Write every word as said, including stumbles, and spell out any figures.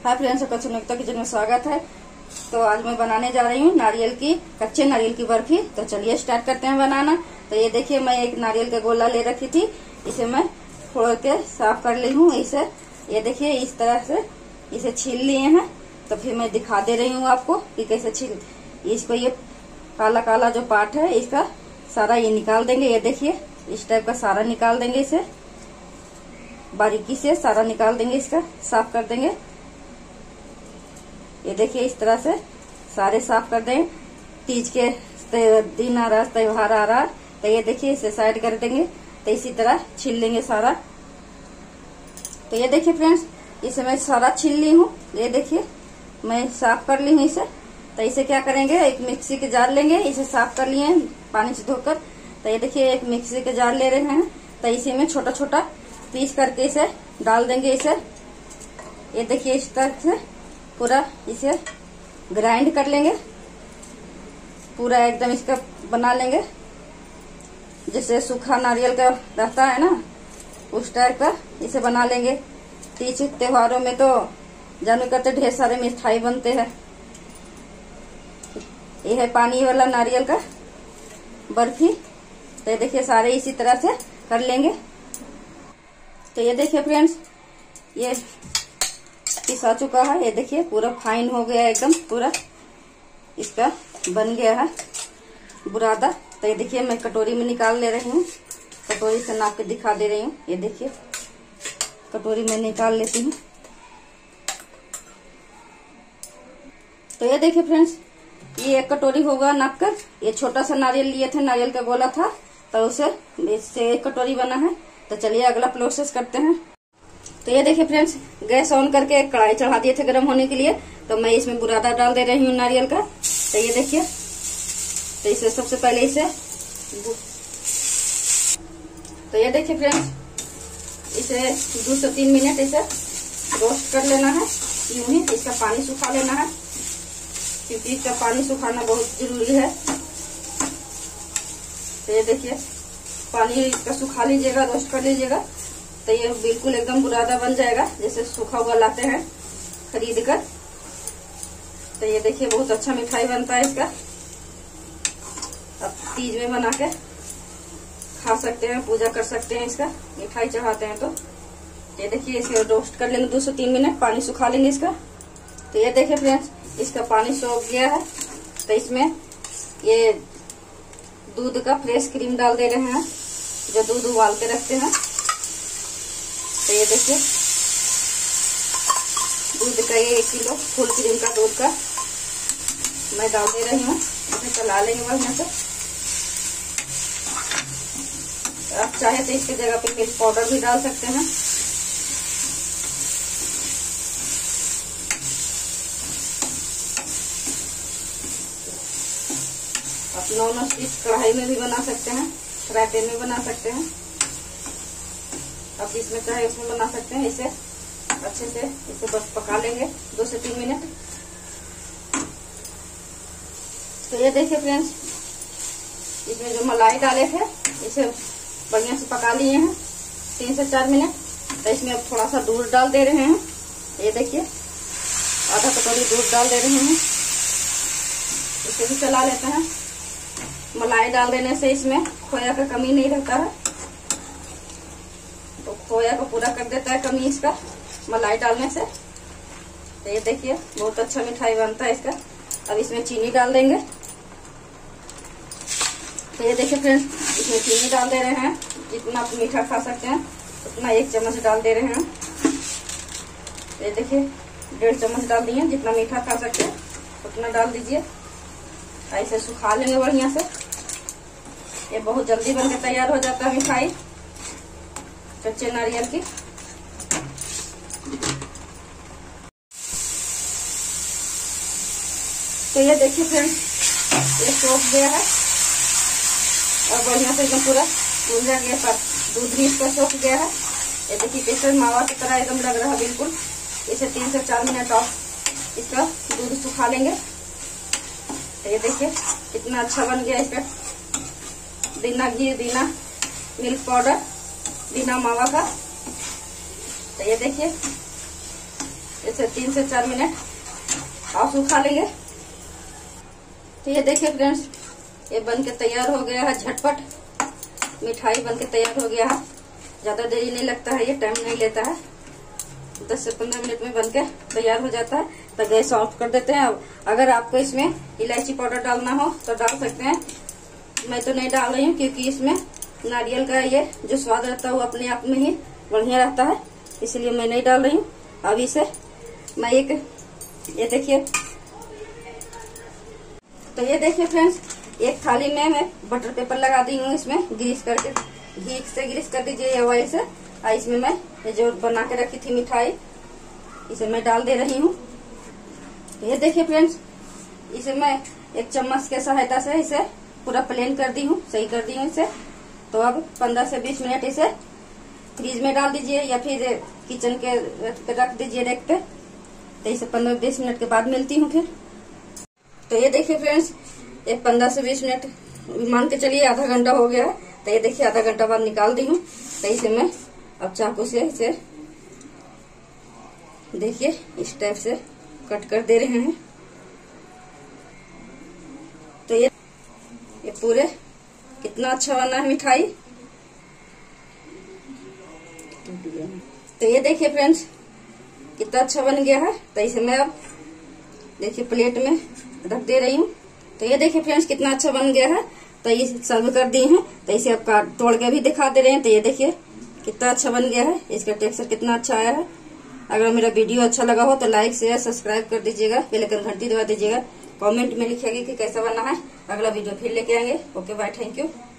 Hi friends, सबका Sunita kitchen में स्वागत है। तो आज मैं बनाने जा रही हूँ नारियल की कच्चे नारियल की बर्फी। तो चलिए स्टार्ट करते हैं बनाना। तो ये देखिए, मैं एक नारियल का गोला ले रखी थी, इसे मैं फोड़ के साफ कर ली हूँ। इसे ये देखिए इस तरह से इसे छील लिए हैं। तो फिर मैं दिखा दे रही हूँ आपको कि कैसे छील। इसको ये काला काला जो पार्ट है इसका सारा ये निकाल देंगे। ये देखिए इस टाइप का सारा निकाल देंगे, इसे बारीकी से सारा निकाल देंगे, इसका साफ कर देंगे। ये देखिए इस तरह से सारे साफ कर देंगे। तीज के दिन आ रहा, त्योहार आ रहा, तो ये देखिए इसे साइड कर देंगे। तो इसी तरह छील लेंगे सारा। तो ये देखिए फ्रेंड्स, इसे मैं सारा छील ली हूँ। ये देखिए मैं साफ कर ली हूँ इसे। तो इसे क्या करेंगे, एक मिक्सी के जार लेंगे। इसे साफ कर लिए हैं पानी से धोकर। तो ये देखिए एक मिक्सी के जार ले रहे हैं। तो इसी में छोटा छोटा पीस करके इसे डाल देंगे। इसे ये देखिए इस तरह से पूरा इसे ग्राइंड कर लेंगे, पूरा एकदम इसका बना लेंगे। जैसे सूखा नारियल का रहता है ना, उस टाइप का इसे बना लेंगे। तीज त्योहारों में तो जानू करते ढेर सारे मिठाई बनते हैं। ये है पानी वाला नारियल का बर्फी। तो ये देखिए सारे इसी तरह से कर लेंगे। तो ये देखिए फ्रेंड्स, ये पिसा चुका है। ये देखिए पूरा फाइन हो गया, एकदम पूरा इसका बन गया है बुरादा। तो ये देखिए मैं कटोरी में निकाल ले रही हूँ। कटोरी से नाप के दिखा दे रही हूँ। ये देखिए कटोरी में निकाल लेती हूँ। तो ये देखिए फ्रेंड्स, ये एक कटोरी होगा नाप कर। ये छोटा सा नारियल लिए थे, नारियल का गोला था, तो उसे इससे एक कटोरी बना है। तो चलिए अगला प्रोसेस करते हैं। तो ये देखिए फ्रेंड्स, गैस ऑन करके एक कढ़ाई चढ़ा दिए थे गर्म होने के लिए। तो मैं इसमें बुरादा डाल दे रही हूँ नारियल का। तो ये देखिए, तो इसे सबसे पहले इसे तो ये देखिए फ्रेंड्स, इसे दो से तीन मिनट इसे रोस्ट कर लेना है। यूं ही इसका पानी सुखा लेना है, क्योंकि इसका पानी सुखाना बहुत जरूरी है। तो ये देखिए पानी इसका सुखा लीजिएगा, रोस्ट कर लीजिएगा। तो ये बिल्कुल एकदम बुरादा बन जाएगा, जैसे सूखा हुआ लाते हैं खरीद कर। तो ये देखिए बहुत अच्छा मिठाई बनता है इसका। अब तीज में बना के खा सकते हैं, पूजा कर सकते हैं, इसका मिठाई चढ़ाते हैं। तो ये देखिए इसे रोस्ट कर लेंगे दो से तीन मिनट, पानी सुखा लेंगे इसका। तो ये देखिए फ्रेंड्स, इसका पानी सूख गया है। तो इसमें ये दूध का फ्रेश क्रीम डाल दे रहे हैं, जो दूध उबाल के रखते हैं। तो ये देखिए दूध का ये एक किलो फुल क्रीम का दूध का मैं डाल दे रही हूँ। इसे चला लेंगे बढ़िया से। आप चाहे तो इसकी जगह पे मिल्क पाउडर भी डाल सकते हैं। आप नॉन स्टिक कढ़ाई में भी बना सकते हैं, फ्राई पैन में बना सकते हैं। आप इसमें चाहे उसमें बना सकते हैं। इसे अच्छे से इसे बस पका लेंगे दो से तीन मिनट। तो ये देखिए फ्रेंड्स, इसमें जो मलाई डाले थे इसे बढ़िया से पका लिए हैं तीन से चार मिनट। तो इसमें अब थोड़ा सा दूध डाल दे रहे हैं। ये देखिए आधा कटोरी दूध डाल दे रहे हैं। इसे भी चला लेते हैं। मलाई डाल देने से इसमें खोया का कमी नहीं रहता है, तो खोया को पूरा कर देता है कमी इसका मलाई डालने से। तो ये देखिए बहुत अच्छा मिठाई बनता है इसका। अब इसमें चीनी डाल देंगे। तो ये देखिए फ्रेंड्स, इसमें चीनी डाल दे रहे हैं। जितना आप मीठा खा सकते हैं उतना एक चम्मच डाल दे रहे हैं। तो ये देखिए डेढ़ चम्मच डाल दिए। जितना मीठा खा सकते हैं उतना डाल दीजिए। ऐसे सुखा लेंगे बढ़िया से। ये बहुत जल्दी बनकर तैयार हो जाता है मिठाई कच्चे नारियल की। तो ये देखिए फ्रेंड्स, ये सूख गया है और बढ़िया से एकदम पूरा भूंजा गया पर दूध भी इसका सूख गया है। ये देखिए कैसे मावा की तरह एकदम लग रहा है बिल्कुल। इसे तीन से चार मिनट और इसका दूध सुखा लेंगे। तो ये देखिए कितना अच्छा बन गया इसका, बिना घी, बिना मिल्क पाउडर, बिना मावा का। तो ये देखिए इसे तीन से चार मिनट और सुखा लेंगे। तो ये देखिए फ्रेंड्स, ये बन के तैयार हो गया है। झटपट मिठाई बन के तैयार हो गया है। ज्यादा देरी नहीं लगता है, ये टाइम नहीं लेता है। दस से पंद्रह मिनट में बन के तैयार हो जाता है। तो गैस ऑफ कर देते हैं। अब अगर आपको इसमें इलायची पाउडर डालना हो तो डाल सकते हैं। मैं तो नहीं डाल रही हूँ, क्योंकि इसमें नारियल का ये जो स्वाद रहता है वो अपने आप में ही बढ़िया रहता है, इसलिए मैं नहीं डाल रही हूँ। अब इसे मैं एक ये देखिए, तो ये देखिए फ्रेंड्स, एक थाली में मैं बटर पेपर लगा दी हूँ। इसमें ग्रीस करके, घी से ग्रीस कर दीजिए या ऑयल से। और इसमें मैं ये जो बना के रखी थी मिठाई, इसे मैं डाल दे रही हूँ। ये देखिए फ्रेंड्स, इसे मैं एक चम्मच के सहायता से इसे पूरा प्लेन कर दी हूँ, सही कर दी हूँ इसे। तो अब पंद्रह से बीस मिनट इसे फ्रीज में डाल दीजिए या फिर किचन के रख दीजिए रेक पे। तो इसे पंद्रह बीस मिनट के बाद मिलती हूँ फिर। तो ये देखिए फ्रेंड्स, ये पंद्रह से बीस मिनट मान के चलिए आधा घंटा हो गया है। तो ये देखिए आधा घंटा बाद निकाल दी हूँ। तो इसे मैं अब चाकू से इसे देखिए इस टाइप से कट कर दे रहे हैं। तो ये ये पूरे कितना अच्छा बना है मिठाई। तो ये देखिए फ्रेंड्स, कितना अच्छा बन गया है। तो इसे मैं अब देखिए प्लेट में रख दे रही हूँ। तो ये देखिए फ्रेंड्स, कितना अच्छा बन गया है। तो ये सर्व कर दिए हैं। तो इसे अब काट तोड़ के भी दिखा दे रहे हैं। तो ये देखिए कितना अच्छा बन गया है, इसका टेक्सचर कितना अच्छा आया है। अगर मेरा वीडियो अच्छा लगा हो तो लाइक शेयर सब्सक्राइब कर दीजिएगा, बेल आइकन घंटी दबा दीजिएगा। कमेंट में लिखिएगा कि कैसा बना है। अगला वीडियो फिर लेके आएंगे। Okay bye, thank you.